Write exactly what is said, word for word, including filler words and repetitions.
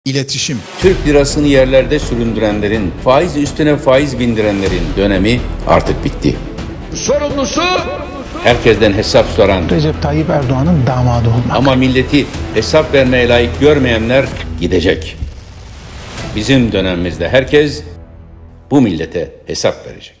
İletişim. Türk lirasını yerlerde süründürenlerin, faiz üstüne faiz bindirenlerin dönemi artık bitti. Sorumlusu herkesten hesap soran, Recep Tayyip Erdoğan'ın damadı olmak. Ama milleti hesap vermeye layık görmeyenler gidecek. Bizim dönemimizde herkes bu millete hesap verecek.